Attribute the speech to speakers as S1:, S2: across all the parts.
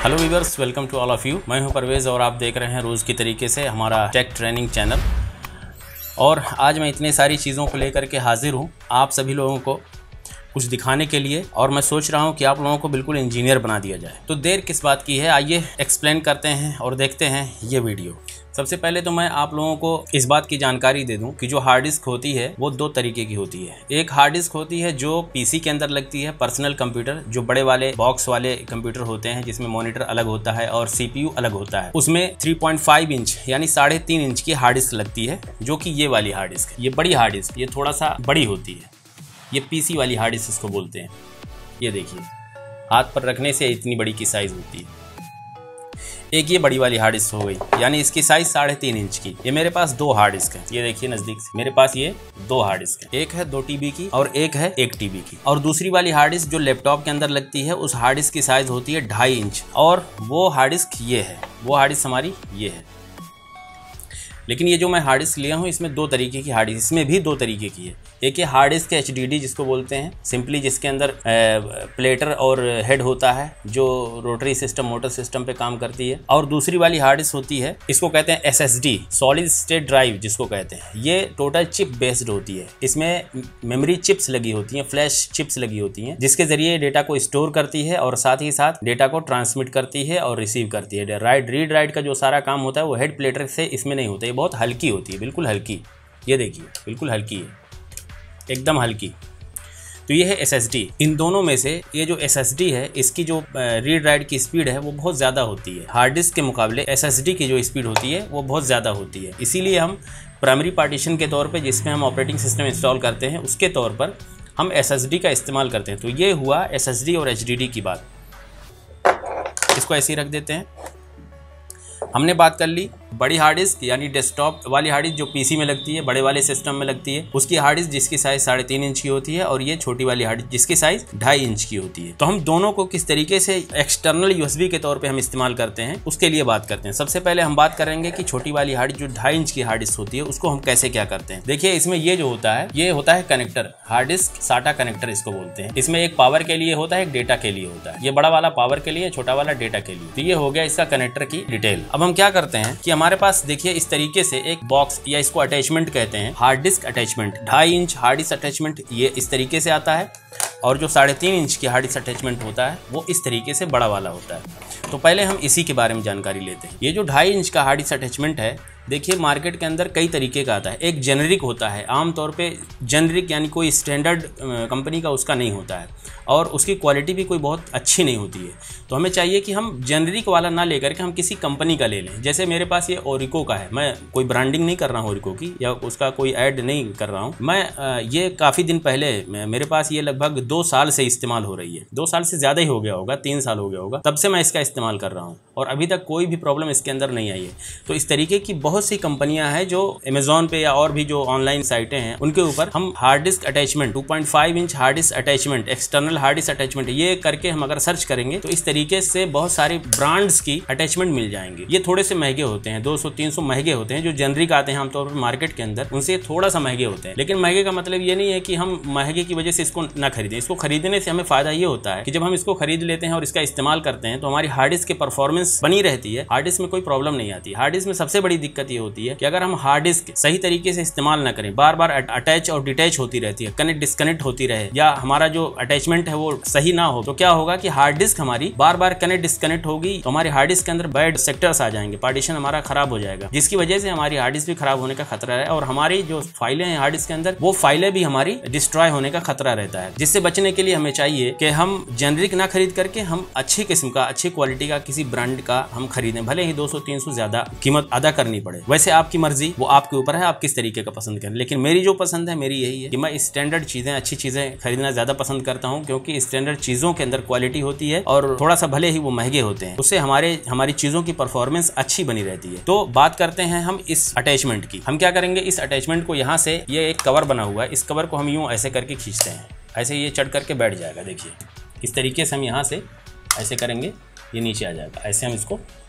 S1: Hello viewers, welcome to all of you. मैं हूं परवेज़ और आप देख रहे हैं रोज़ की तरीके से हमारा टेक ट्रेनिंग चैनल। और आज मैं इतनी सारी चीज़ों को लेकर के हाजिर हूं आप सभी लोगों को कुछ दिखाने के लिए, और मैं सोच रहा हूं कि आप लोगों को बिल्कुल इंजीनियर बना दिया जाए। तो देर किस बात की है, आइए एक्सप्लेन करते हैं और देखते हैं ये वीडियो। सबसे पहले तो मैं आप लोगों को इस बात की जानकारी दे दूं कि जो हार्ड डिस्क होती है वो दो तरीके की होती है। एक हार्ड डिस्क होती है जो पीसी के अंदर लगती है, पर्सनल कंप्यूटर, जो बड़े वाले बॉक्स वाले कंप्यूटर होते हैं जिसमें मॉनिटर अलग होता है और सीपीयू अलग होता है। उसमें 3.5 इंच यानी 3.5 इंच की हार्ड डिस्क लगती है, जो कि ये वाली हार्ड डिस्क है। ये बड़ी हार्ड डिस्क, ये थोड़ा सा बड़ी होती है। ये पीसी वाली हार्ड डिस्क इसको बोलते हैं। ये देखिए, हाथ पर रखने से इतनी बड़ी की साइज होती है। एक ये बड़ी वाली हार्ड डिस्क हो गई, यानी इसकी साइज 3.5 इंच की। ये मेरे पास दो हार्ड डिस्क है, ये देखिए नजदीक से, मेरे पास ये दो हार्ड डिस्क है। एक है 2 TB की और एक है 1 TB की। और दूसरी वाली हार्ड डिस्क जो लैपटॉप के अंदर लगती है, उस हार्ड डिस्क की साइज होती है 2.5 इंच। और वो हार्ड डिस्क ये है, वो हार्ड डिस्क हमारी ये है। लेकिन ये जो मैं हार्ड डिस्क लिया हूँ, इसमें दो तरीके की हार्ड डिस्क, इसमें भी दो तरीके की है। एक ये हार्ड डिस्क HDD जिसको बोलते हैं सिंपली, जिसके अंदर प्लेटर और हेड होता है जो रोटरी सिस्टम, मोटर सिस्टम पे काम करती है। और दूसरी वाली हार्ड डिस्क होती है, इसको कहते हैं SSD, सॉलिड स्टेट ड्राइव जिसको कहते हैं। ये टोटल चिप बेस्ड होती है। इसमें मेमोरी चिप्स लगी होती हैं, फ्लैश चिप्स लगी होती हैं, जिसके जरिए डेटा को स्टोर करती है और साथ ही साथ डेटा को ट्रांसमिट करती है और रिसीव करती है। रीड राइट का जो सारा काम होता है वो हेड प्लेटर से इसमें नहीं होता है। बहुत हल्की होती है, बिल्कुल हल्की। ये देखिए, बिल्कुल हल्की है, एकदम हल्की। तो ये है SSD। इन दोनों में से ये जो SSD है, इसकी जो रीड राइट की स्पीड है वो बहुत ज़्यादा होती है। हार्ड डिस्क के मुकाबले SSD की जो स्पीड होती है वो बहुत ज़्यादा होती है। इसीलिए हम प्राइमरी पार्टीशन के तौर पे, जिसमें हम ऑपरेटिंग सिस्टम इंस्टॉल करते हैं, उसके तौर पर हम SSD का इस्तेमाल करते हैं। तो ये हुआ SSD और HDD की बात। इसको ऐसे ही रख देते हैं। हमने बात कर ली बड़ी हार्ड डिस्क यानी डेस्कटॉप वाली हार्ड डिस्क जो पीसी में लगती है, बड़े वाले सिस्टम में लगती है, उसकी हार्ड डिस्क जिसकी साइज 3.5 इंच की होती है, और ये छोटी वाली हार्ड डिस्क जिसकी साइज 2.5 इंच की होती है। तो हम दोनों को किस तरीके से एक्सटर्नल USB के तौर पे हम इस्तेमाल करते हैं, उसके लिए बात करते हैं। सबसे पहले हम बात करेंगे कि छोटी वाली हार्ड डिस्क जो 2.5 इंच की हार्ड डिस्क होती है, उसको हम कैसे क्या करते हैं। देखिए, इसमें ये जो होता है, ये होता है connector, hard disk SATA connector इसको बोलते हैं। इसमें एक पावर के लिए होता है, एक डेटा के लिए होता है। ये बड़ा वाला पावर के लिए, छोटा वाला डेटा के लिए। तो ये हो गया इसका कनेक्टर की डिटेल। अब हम क्या करते हैं कि हमारे पास देखिए इस तरीके से एक बॉक्स, या इसको अटैचमेंट कहते हैं, hard disk attachment, 2.5 inch hard disk attachment, ये इस तरीके से आता है। और जो 3.5 इंच की हार्ड डिस्क अटैचमेंट होता है वो इस तरीके से बड़ा वाला होता है। तो पहले हम इसी के बारे में जानकारी लेते हैं। ये जो 2.5 इंच का हार्ड डिस्क अटैचमेंट है, देखिए मार्केट के अंदर कई तरीके का आता है। एक जेनरिक होता है, आमतौर पे जेनरिक यानी कोई स्टैंडर्ड कंपनी का उसका नहीं होता है, और उसकी क्वालिटी भी कोई बहुत अच्छी नहीं होती है। तो हमें चाहिए कि हम जेनरिक वाला ना लेकर के हम किसी कंपनी का ले लें। जैसे मेरे पास ये ओरिको का है, मैं कोई ब्रांडिंग नहीं कर रहा हूँ ओरिको की, या उसका कोई ऐड नहीं कर रहा हूँ मैं। ये काफ़ी दिन पहले मेरे पास ये लगभग 2 साल से इस्तेमाल हो रही है। 2 साल से ज़्यादा ही हो गया होगा, 3 साल हो गया होगा, तब से मैं इसका इस्तेमाल कर रहा हूँ और अभी तक कोई भी प्रॉब्लम इसके अंदर नहीं आई है। तो इस तरीके की बहुत सी कंपनियां हैं जो अमेज़न पे या और भी जो ऑनलाइन साइटें हैं उनके ऊपर हम hard disk attachment, 2.5 inch hard disk attachment, external hard disk attachment, ये करके हम अगर सर्च करेंगे तो इस तरीके से बहुत सारे ब्रांड्स की अटैचमेंट मिल जाएंगे। ये थोड़े से महंगे होते हैं, 200-300 महंगे होते हैं। जो जेनरिक आते हैं आमतौर पर मार्केट के अंदर, उनसे थोड़ा सा महंगे होते हैं। लेकिन महंगे का मतलब ये नहीं है कि हम महंगे की वजह से इसको ना खरीदें। इसको खरीदने से हमें फायदा ये होता है कि जब हम इसको खरीद लेते हैं और इसका इस्तेमाल करते हैं तो हमारी हार्ड डिस्क की परफॉर्मेंस बनी रहती है। हार्ड डिस्क में कोई प्रॉब्लम नहीं आती। हार्ड डिस्क में सबसे बड़ी दिक्कत ये होती है कि अगर हम हार्ड डिस्क सही तरीके से इस्तेमाल ना करें, बार बार अटैच और डिटैच होती रहती है, कनेक्ट डिस्कनेक्ट होती रहे, या हमारा जो अटैचमेंट है वो सही ना हो, तो क्या होगा कि हार्ड डिस्क हमारी बार बार कनेक्ट डिस्कनेक्ट होगी, तो हमारी हार्ड डिस्क के अंदर बैड सेक्टर्स आ जाएंगे, पार्टीशन हमारा खराब हो जाएगा, जिसकी वजह से हमारी हार्ड डिस्क भी खराब होने का खतरा है। और हमारी जो फाइलें हैं हार्ड डिस्क के अंदर, वो फाइलें भी हमारी डिस्ट्रॉय होने का खतरा रहता है। जिससे बचने के लिए हमें चाहिए कि हम जेनरिक ना खरीद करके हम अच्छी किस्म का, अच्छी क्वालिटी का किसी ब्रांड का हम खरीदें, भले ही 200-300 ज्यादा कीमत अदा करनी पड़े। वैसे आपकी मर्जी, वो आपके ऊपर है, आप किस तरीके का पसंद करें। लेकिन मेरी जो पसंद है, मेरी यही है कि मैं स्टैंडर्ड चीजें, अच्छी चीजें खरीदना ज्यादा पसंद करता हूं, क्योंकि स्टैंडर्ड चीजों के अंदर क्वालिटी होती है और थोड़ा सा भले ही वो महंगे होते हैं, उससे हमारी चीजों की परफॉर्मेंस अच्छी बनी रहती है। तो बात करते हैं हम इस अटैचमेंट की। हम क्या करेंगे, इस अटैचमेंट को यहाँ से, ये एक कवर बना हुआ है, इस कवर को हम यूं ऐसे करके खींचते हैं, ऐसे ये चढ़ करके बैठ जाएगा। देखिए इस तरीके से हम यहाँ से ऐसे करेंगे, ये नीचे आ जाएगा। ऐसे हम इसको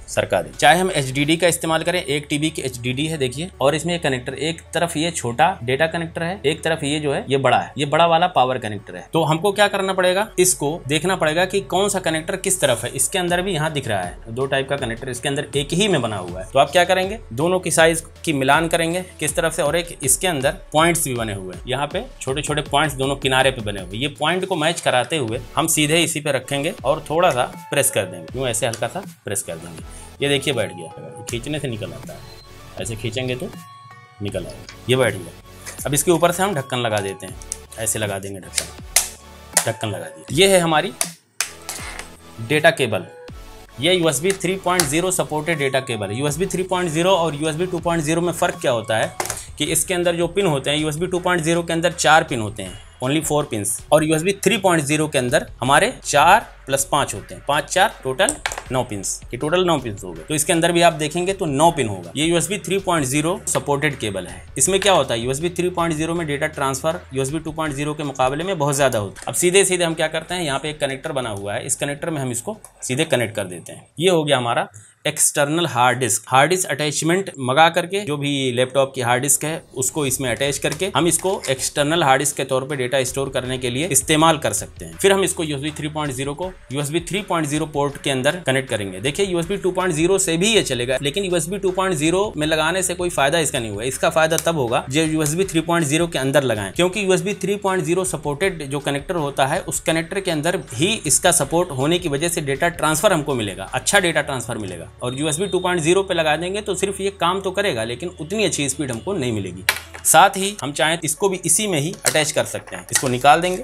S1: सरका दें। चाहे हम HDD का इस्तेमाल करें, 1 TB की HDD है देखिए, और इसमें ये कनेक्टर, एक तरफ ये छोटा डेटा कनेक्टर है, एक तरफ ये जो है ये बड़ा है, ये बड़ा वाला पावर कनेक्टर है। तो हमको क्या करना पड़ेगा, इसको देखना पड़ेगा कि कौन सा कनेक्टर किस तरफ है। इसके अंदर भी यहाँ दिख रहा है 2 टाइप का कनेक्टर, इसके अंदर एक ही में बना हुआ है। तो आप क्या करेंगे, दोनों की साइज की मिलान करेंगे किस तरफ से, और एक इसके अंदर पॉइंट्स भी बने हुए हैं, यहाँ पे छोटे छोटे पॉइंट्स दोनों किनारे पे बने हुए। ये पॉइंट को मैच कराते हुए हम सीधे इसी पे रखेंगे और थोड़ा सा प्रेस कर देंगे, यूँ ऐसे हल्का सा प्रेस कर देंगे। ये देखिए बैठ गया, खींचने से निकल आता है, ऐसे खींचेंगे तो निकल आएगा, ये बैठ गया। अब इसके ऊपर से हम ढक्कन लगा देते हैं, ऐसे लगा देंगे ढक्कन लगा दिया। ये है हमारी डेटा केबल, ये USB 3.0 सपोर्टेड डेटा केबल है। USB 3.0 और USB 2.0 में फ़र्क क्या होता है कि इसके अंदर जो पिन होते हैं, USB 2.0 के अंदर 4 पिन होते हैं, ओनली 4 पिन्स, और USB 3.0 के अंदर हमारे 4 + 5 होते हैं, 5 4 टोटल 9 पिन्स, ये टोटल 9 पिन्स हो गए। तो इसके अंदर भी आप देखेंगे तो 9 पिन होगा। ये USB 3.0 सपोर्टेड केबल है। इसमें क्या होता है, USB 3.0 में डेटा ट्रांसफर USB 2.0 के मुकाबले में बहुत ज़्यादा होता है। अब सीधे सीधे हम क्या करते हैं, यहाँ पे एक कनेक्टर बना हुआ है, इस कनेक्टर में हम इसको सीधे कनेक्ट कर देते हैं। ये हो गया हमारा एक्सटर्नल हार्ड डिस्क अटैचमेंट मंगा करके, जो भी लैपटॉप की हार्ड डिस्क है उसको इसमें अटैच करके हम इसको एक्सटर्नल हार्ड डिस्क के तौर पे डेटा स्टोर करने के लिए इस्तेमाल कर सकते हैं। फिर हम इसको USB 3.0 को USB 3.0 पोर्ट के अंदर कनेक्ट करेंगे। देखिए USB 2.0 से भी ये चलेगा, लेकिन USB 2.0 में लगाने से कोई फायदा इसका नहीं होगा। इसका फायदा तब होगा जब USB 3.0 के अंदर लगाएं, क्योंकि USB 3.0 सपोर्टेड जो कनेक्टर होता है उस कनेक्टर के अंदर ही इसका सपोर्ट होने की वजह से डेटा ट्रांसफर हमको मिलेगा, अच्छा डेटा ट्रांसफर मिलेगा। और USB 2.0 पे लगा देंगे तो सिर्फ ये काम तो करेगा, लेकिन उतनी अच्छी स्पीड हमको नहीं मिलेगी। साथ ही हम चाहें इसको भी इसी में ही अटैच कर सकते हैं। इसको निकाल देंगे,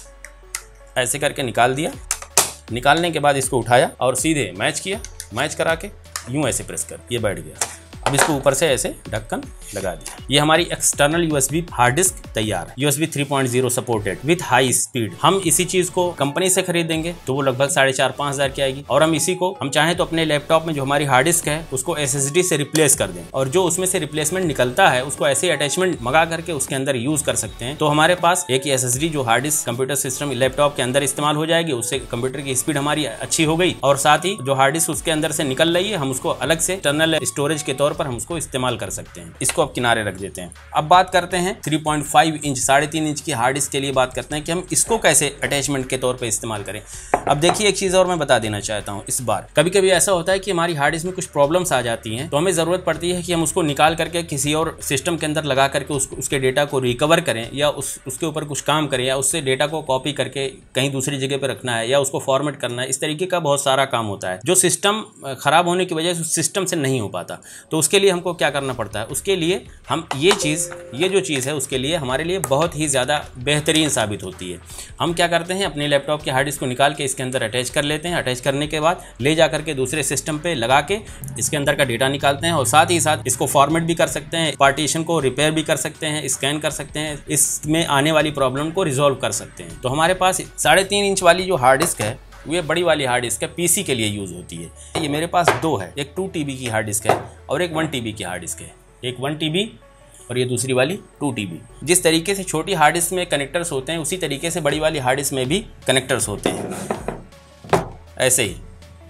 S1: ऐसे करके निकाल दिया। निकालने के बाद इसको उठाया और सीधे मैच किया, मैच करा के यूं ऐसे प्रेस कर, ये बैठ गया। अब इसको ऊपर से ऐसे ढक्कन लगा दिया। ये हमारी एक्सटर्नल USB हार्ड डिस्क तैयार है, USB 3.0 supported with high speed. हम इसी चीज को कंपनी से खरीदेंगे तो वो लगभग 4,500-5 हज़ार की आएगी, और हम इसी को हम चाहें तो अपने लैपटॉप में जो हमारी हार्ड डिस्क है उसको SSD से रिप्लेस कर दें, और जो उसमें से रिप्लेसमेंट निकलता है उसको ऐसे अटैचमेंट मंगा करके उसके अंदर यूज कर सकते हैं। तो हमारे पास एक SSD जो hard disk computer system laptop के अंदर इस्तेमाल हो जाएगी, उससे कंप्यूटर की स्पीड हमारी अच्छी हो गई, और साथ ही जो हार्ड डिस्क उसके अंदर से निकल रही है हम उसको अलग से इंटरनल स्टोरेज के तौर पर हम उसको इस्तेमाल कर सकते हैं। इसको अब किनारे रख देते हैं। अब बात करते हैं 3.5 इंच 3.5 इंच की हार्ड डिस्क के लिए बात करते हैं कि हम इसको कैसे अटैचमेंट के तौर पे इस्तेमाल करें। अब देखिए एक चीज़ और मैं बता देना चाहता हूँ, इस बार कभी कभी ऐसा होता है कि हमारी हार्ड डिस्क में कुछ प्रॉब्लम्स आ जाती हैं, तो हमें ज़रूरत पड़ती है कि हम उसको निकाल करके किसी और सिस्टम के अंदर लगा करके उसके डेटा को रिकवर करें, या उसके ऊपर कुछ काम करें, या उससे डेटा को कॉपी करके कहीं दूसरी जगह पर रखना है, या उसको फॉर्मेट करना है। इस तरीके का बहुत सारा काम होता है जो सिस्टम खराब होने की वजह से उस सिस्टम से नहीं हो पाता। तो उसके लिए हमको क्या करना पड़ता है, उसके लिए हम ये जो चीज़ है उसके लिए हमारे लिए बहुत ही ज़्यादा बेहतरीन साबित होती है। हम क्या करते हैं, अपने लैपटॉप के हार्ड डिस्क को निकाल के इसके अंदर अटैच कर लेते हैं। अटैच करने के बाद ले जा करके दूसरे सिस्टम पे लगा के इसके अंदर का डेटा निकालते हैं, और साथ ही साथ इसको फॉर्मेट भी कर सकते हैं, पार्टीशन को रिपेयर भी कर सकते हैं, स्कैन कर सकते हैं, इसमें आने वाली प्रॉब्लम को रिजॉल्व कर सकते हैं। तो हमारे पास 3.5 इंच वाली जो हार्ड डिस्क है, ये बड़ी वाली हार्ड डिस्क है, PC के लिए यूज़ होती है। ये मेरे पास 2 है, एक 2 TB की हार्ड डिस्क है और एक 1 TB की हार्ड डिस्क है। एक 1 TB और ये दूसरी वाली 2 TB। जिस तरीके से छोटी हार्ड डिस्क में कनेक्टर्स होते हैं उसी तरीके से बड़ी वाली हार्ड डिस्क में भी कनेक्टर्स होते हैं, ऐसे ही।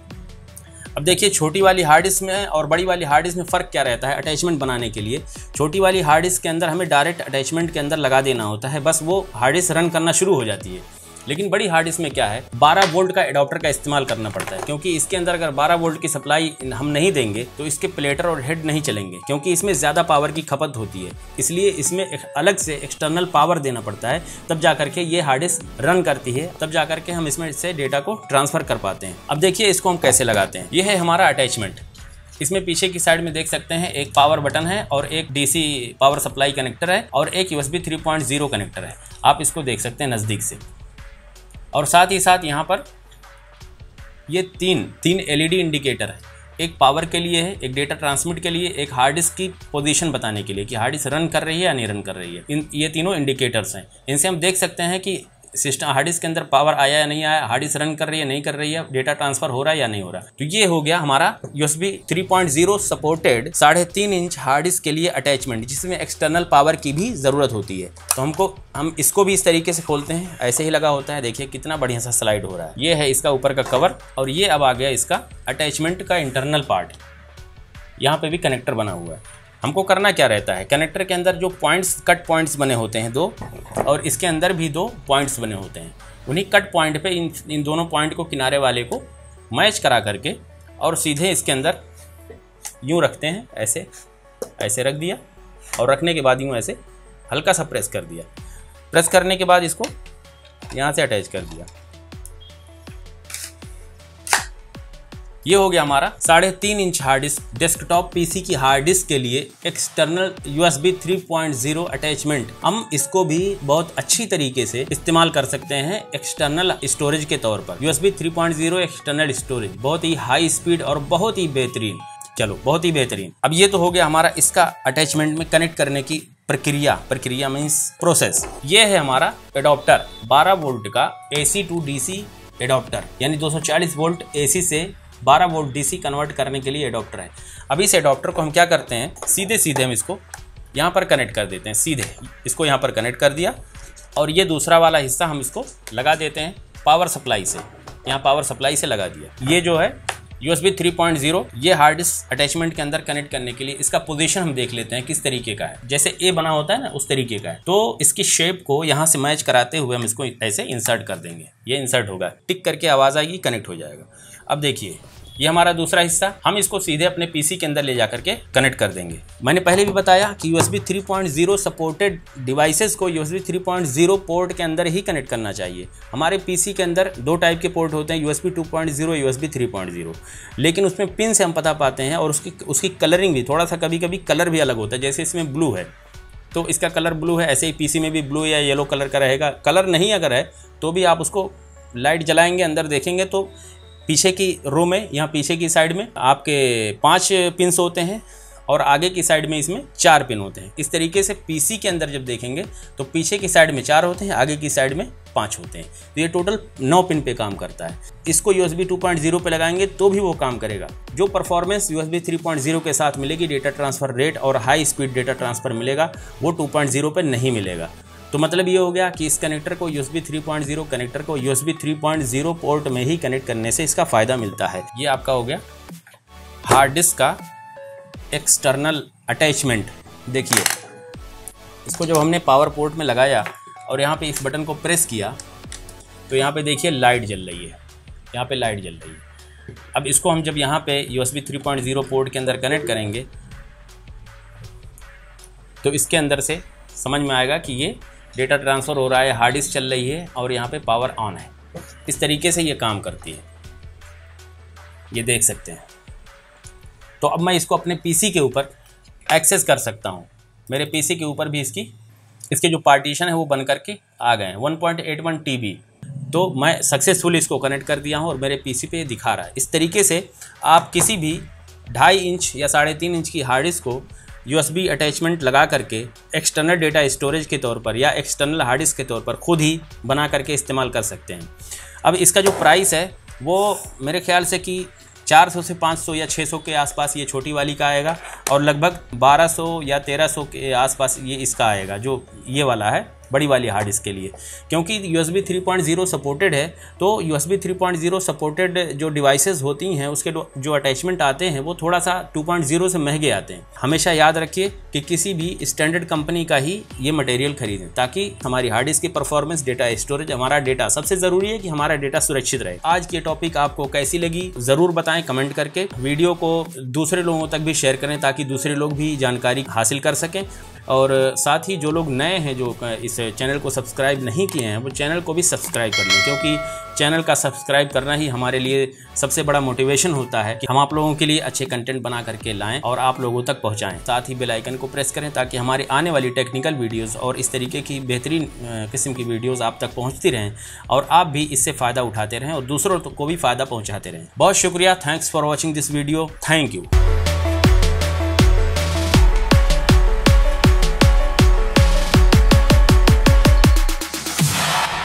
S1: अब देखिए छोटी वाली हार्ड डिस्क में और बड़ी वाली हार्ड डिस्क में फ़र्क क्या रहता है अटैचमेंट बनाने के लिए। छोटी वाली हार्ड डिस्क के अंदर हमें डायरेक्ट अटैचमेंट के अंदर लगा देना होता है, बस वो हार्ड डिस्क रन करना शुरू हो जाती है। लेकिन बड़ी हार्ड डिस्क में क्या है, 12 वोल्ट का एडाप्टर का इस्तेमाल करना पड़ता है, क्योंकि इसके अंदर अगर 12 वोल्ट की सप्लाई हम नहीं देंगे तो इसके प्लेटर और हेड नहीं चलेंगे, क्योंकि इसमें ज़्यादा पावर की खपत होती है। इसलिए इसमें अलग से एक्सटर्नल पावर देना पड़ता है, तब जा करके ये हार्ड डिस्क रन करती है, तब जा करके हम इसमें से डेटा को ट्रांसफ़र कर पाते हैं। अब देखिए इसको हम कैसे लगाते हैं। यह है हमारा अटैचमेंट। इसमें पीछे की साइड में देख सकते हैं एक पावर बटन है और एक DC पावर सप्लाई कनेक्टर है और एक USB 3.0 कनेक्टर है। आप इसको देख सकते हैं नज़दीक से। और साथ ही साथ यहाँ पर ये तीन LED इंडिकेटर है, एक पावर के लिए है, एक डेटा ट्रांसमिट के लिए, एक हार्ड डिस्क की पोजीशन बताने के लिए कि हार्ड डिस्क रन कर रही है या नहीं रन कर रही है। ये तीनों इंडिकेटर्स हैं। इनसे हम देख सकते हैं कि सिस्टम हार्ड डिस्क के अंदर पावर आया या नहीं आया, हार्ड डिस्क रन कर रही है नहीं कर रही है, डेटा ट्रांसफर हो रहा है या नहीं हो रहा। तो ये हो गया हमारा USB 3.0 supported 3.5 inch hard disk के लिए अटैचमेंट, जिसमें एक्सटर्नल पावर की भी ज़रूरत होती है। तो हम इसको भी इस तरीके से खोलते हैं, ऐसे ही लगा होता है, देखिए कितना बढ़िया सा स्लाइड हो रहा है। ये है इसका ऊपर का कवर और ये अब आ गया इसका अटैचमेंट का इंटरनल पार्ट। यहाँ पे भी कनेक्टर बना हुआ है। हमको करना क्या रहता है, कनेक्टर के अंदर जो पॉइंट्स कट पॉइंट्स बने होते हैं 2, और इसके अंदर भी 2 पॉइंट्स बने होते हैं, उन्हीं कट पॉइंट पे इन दोनों पॉइंट को किनारे वाले को मैच करा करके और सीधे इसके अंदर यूँ रखते हैं, ऐसे रख दिया और रखने के बाद यूँ ऐसे हल्का सा प्रेस कर दिया। प्रेस करने के बाद इसको यहाँ से अटैच कर दिया। ये हो गया हमारा 3.5 inch hard disk, desktop PC की हार्ड डिस्क के लिए एक्सटर्नल USB 3.0 अटैचमेंट। हम इसको भी बहुत अच्छी तरीके से इस्तेमाल कर सकते हैं एक्सटर्नल स्टोरेज के तौर पर। USB 3.0 एक्सटर्नल स्टोरेज बहुत ही हाई स्पीड और बहुत ही बेहतरीन। चलो बहुत ही बेहतरीन। अब ये तो हो गया हमारा इसका अटैचमेंट में कनेक्ट करने की प्रक्रिया मीन्स प्रोसेस। ये है हमारा एडॉप्टर 12 वोल्ट का AC टू DC एडॉप्टर, यानी 240 वोल्ट AC से 12 वोल्ट DC कन्वर्ट करने के लिए एडॉप्टर है। अब इस एडॉप्टर को हम क्या करते हैं, सीधे हम इसको यहाँ पर कनेक्ट कर देते हैं। सीधे इसको यहाँ पर कनेक्ट कर दिया और ये दूसरा वाला हिस्सा हम इसको लगा देते हैं पावर सप्लाई से। यहाँ पावर सप्लाई से लगा दिया। ये जो है USB 3.0 ये हार्ड डिस्क अटैचमेंट के अंदर कनेक्ट करने के लिए इसका पोजीशन हम देख लेते हैं किस तरीके का है। जैसे A बना होता है ना, उस तरीके का है। तो इसकी शेप को यहाँ से मैच कराते हुए हम इसको ऐसे इंसर्ट कर देंगे। ये इंसर्ट होगा, टिक करके आवाज़ आएगी, कनेक्ट हो जाएगा। अब देखिए ये हमारा दूसरा हिस्सा, हम इसको सीधे अपने पीसी के अंदर ले जा करके कनेक्ट कर देंगे। मैंने पहले भी बताया कि USB 3.0 सपोर्टेड डिवाइसेस को USB 3.0 पोर्ट के अंदर ही कनेक्ट करना चाहिए। हमारे पीसी के अंदर 2 टाइप के पोर्ट होते हैं, USB 2.0 USB 3.0, लेकिन उसमें पिन से हम पता पाते हैं और उसकी कलरिंग भी थोड़ा सा कभी कभी कलर भी अलग होता है। जैसे इसमें ब्लू है तो इसका कलर ब्लू है, ऐसे ही पीसी में भी ब्लू या येलो कलर का रहेगा। कलर नहीं अगर है तो भी आप उसको लाइट जलाएंगे, अंदर देखेंगे तो पीछे की रो में, यहाँ पीछे की साइड में आपके 5 पिन्स होते हैं और आगे की साइड में इसमें 4 पिन होते हैं। इस तरीके से पीसी के अंदर जब देखेंगे तो पीछे की साइड में 4 होते हैं, आगे की साइड में 5 होते हैं। तो ये टोटल 9 पिन पे काम करता है। इसको USB 2.0 पे लगाएंगे तो भी वो काम करेगा। जो परफॉर्मेंस USB 3.0 के साथ मिलेगी, डेटा ट्रांसफ़र रेट और हाई स्पीड डेटा ट्रांसफ़र मिलेगा, वो 2.0 पे नहीं मिलेगा। तो मतलब ये हो गया कि इस कनेक्टर को USB 3.0 कनेक्टर को USB 3.0 पोर्ट में ही कनेक्ट करने से इसका फ़ायदा मिलता है। ये आपका हो गया हार्ड डिस्क का एक्सटर्नल अटैचमेंट। देखिए इसको जब हमने पावर पोर्ट में लगाया और यहाँ पे इस बटन को प्रेस किया तो यहाँ पे देखिए लाइट जल रही है, यहाँ पे लाइट जल रही है। अब इसको हम जब यहाँ पे USB 3.0 पोर्ट के अंदर कनेक्ट करेंगे तो इसके अंदर से समझ में आएगा कि ये डेटा ट्रांसफ़र हो रहा है, हार्ड डिस्क चल रही है और यहाँ पे पावर ऑन है। इस तरीके से ये काम करती है, ये देख सकते हैं। तो अब मैं इसको अपने पीसी के ऊपर एक्सेस कर सकता हूँ। मेरे पीसी के ऊपर भी इसके जो पार्टीशन है वो बन करके आ गए हैं 1.81 TB। तो मैं सक्सेसफुली इसको कनेक्ट कर दिया हूँ और मेरे पीसी पे दिखा रहा है। इस तरीके से आप किसी भी 2.5 इंच या 3.5 इंच की हार्ड डिस्क को USB अटैचमेंट लगा करके एक्सटर्नल डेटा स्टोरेज के तौर पर या एक्सटर्नल हार्ड डिस्क के तौर पर खुद ही बना करके इस्तेमाल कर सकते हैं। अब इसका जो प्राइस है वो मेरे ख्याल से कि 400 से 500 या 600 के आसपास ये छोटी वाली का आएगा और लगभग 1200 या 1300 के आसपास ये इसका आएगा, जो ये वाला है बड़ी वाली हार्ड डिस्क के लिए। क्योंकि USB 3.0 सपोर्टेड है तो USB 3.0 सपोर्टेड जो डिवाइसेस होती हैं उसके जो अटैचमेंट आते हैं वो थोड़ा सा 2.0 से महंगे आते हैं। हमेशा याद रखिए कि किसी भी स्टैंडर्ड कंपनी का ही ये मटेरियल खरीदें ताकि हमारी हार्ड डिस्क की परफॉर्मेंस, डेटा स्टोरेज, हमारा डेटा, सबसे ज़रूरी है कि हमारा डेटा सुरक्षित रहे। आज की टॉपिक आपको कैसी लगी ज़रूर बताएं कमेंट करके। वीडियो को दूसरे लोगों तक भी शेयर करें ताकि दूसरे लोग भी जानकारी हासिल कर सकें। और साथ ही जो लोग नए हैं, जो इस चैनल को सब्सक्राइब नहीं किए हैं, वो चैनल को भी सब्सक्राइब कर लें, क्योंकि चैनल का सब्सक्राइब करना ही हमारे लिए सबसे बड़ा मोटिवेशन होता है कि हम आप लोगों के लिए अच्छे कंटेंट बना करके लाएं और आप लोगों तक पहुंचाएं। साथ ही बेल आइकन को प्रेस करें ताकि हमारे आने वाली टेक्निकल वीडियोस और इस तरीके की बेहतरीन किस्म की वीडियोस आप तक पहुंचती रहें और आप भी इससे फ़ायदा उठाते रहें और दूसरों को भी फ़ायदा पहुँचाते रहें। बहुत शुक्रिया। Thanks for watching this video. Thank you.